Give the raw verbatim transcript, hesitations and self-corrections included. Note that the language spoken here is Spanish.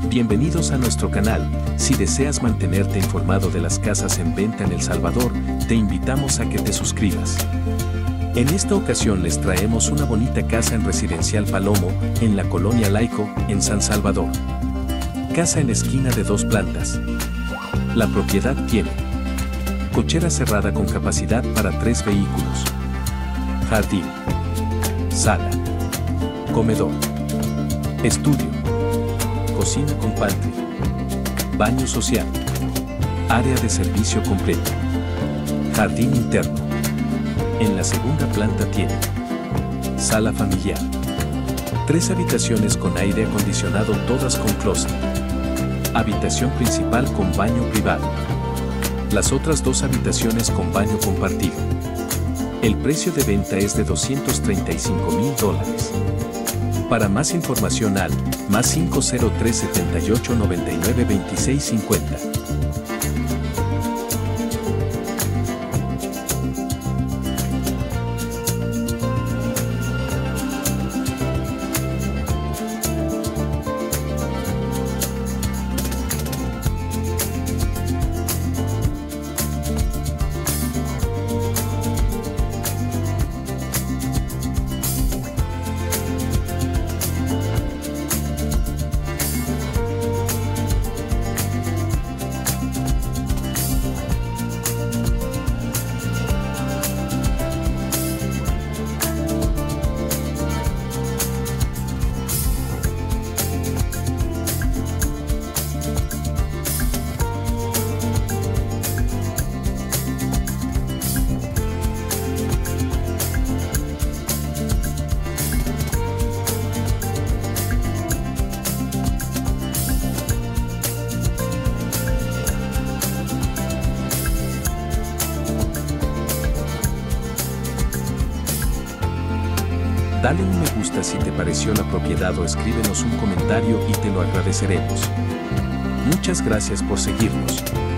Bienvenidos a nuestro canal. Si deseas mantenerte informado de las casas en venta en El Salvador, te invitamos a que te suscribas. En esta ocasión les traemos una bonita casa en Residencial Palomo, en la Colonia Laico, en San Salvador. Casa en esquina de dos plantas. La propiedad tiene cochera cerrada con capacidad para tres vehículos, jardín, sala, comedor, estudio, cocina con pantry, baño social, área de servicio completo, jardín interno. En la segunda planta tiene sala familiar, tres habitaciones con aire acondicionado, todas con closet, habitación principal con baño privado, las otras dos habitaciones con baño compartido. El precio de venta es de doscientos treinta y cinco mil dólares. Para más información al más cinco cero tres setenta y ocho noventa y nueve veintiséis cincuenta. Dale un me gusta si te pareció la propiedad o escríbenos un comentario y te lo agradeceremos. Muchas gracias por seguirnos.